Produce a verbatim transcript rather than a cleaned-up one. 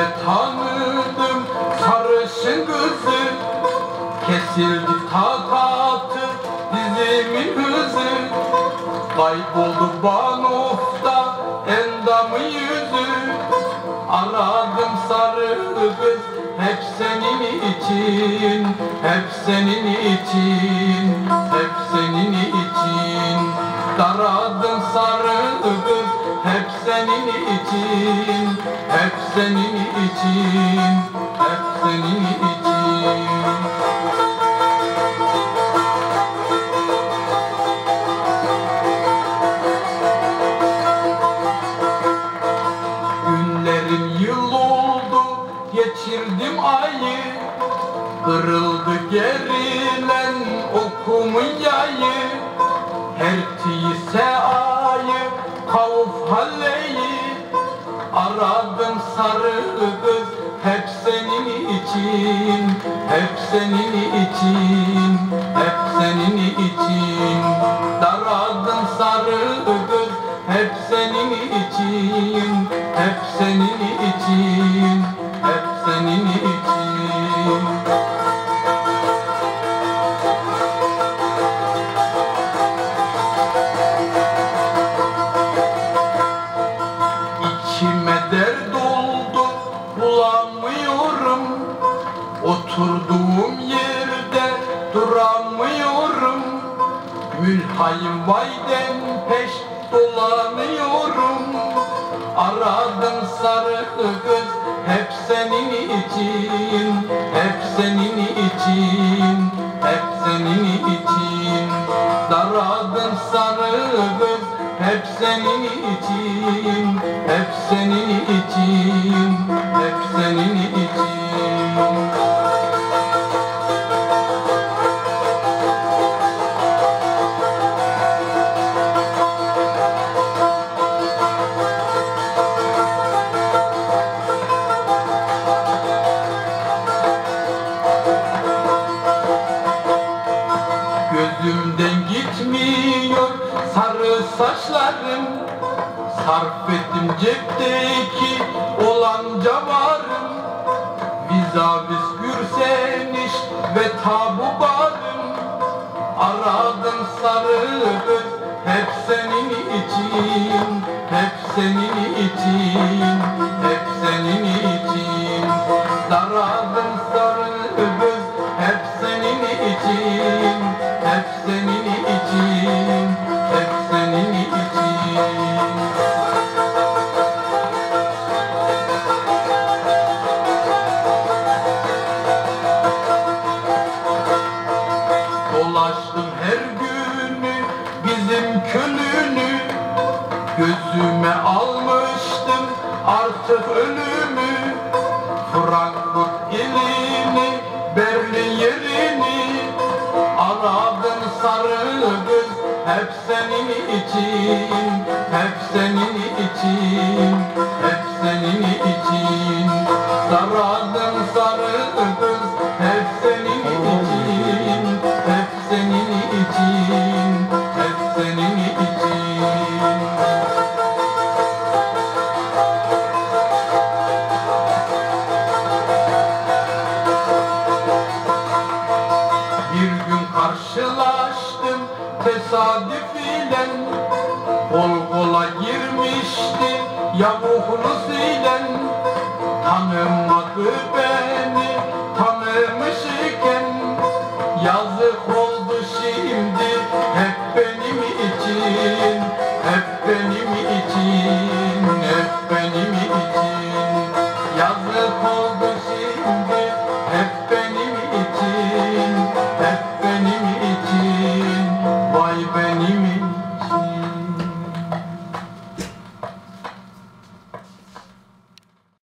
Gecede tanıdım sarışın kızı, kesildi takatı dizimin hızı. Kayboldu Banuf'ta endamı yüzü. Aradım sarı kız hep senin için, hep senin için, hep senin için. Taradım sarı kız hep senin için, hep senin için, hep senin için. Günlerim yıl oldu, geçirdim ayı. Kırıldı gerilen okumun yayı. Her tiyse ayı kavuf halleyi. Aradım sarı kız hep senin için, hep senin için, hep senin için. Daradım sarı kız hep senin için, hep senin için, hep senin için. İçime dert oldu, bulamıyorum. Oturduğum yerde duramıyorum. Mülhayim vayden peş dolanıyorum. Aradım sarı kız hep senin için, hep senin için, hep senin için. Daradım sarı kız hep senin için, hep senin için, hep senin için. Gözümden gitmiyor sarı saçlarım. Sarf ettim cepteki olanca varım. Vizavis gürseniş ve tabu barım. Aradım sarı kız hep senin için, hep senin için, hep senin için. Daradım sarı kız hep senin için, hep senin için, hep senin için. Dolaştım her günü bizim kölünü. Gözüme almıştım artık ölümü. Frankfurt ilini, Berlin yerini. Aradım sarı kız hep senin için, hep senin için, hep senin için. Aradım sarı kız hep senin için, hep senin için, hep senin için. Bir gün karşılaştım tesadüf ile. Kol kola girmişti yavuklusu ile. Tanımadı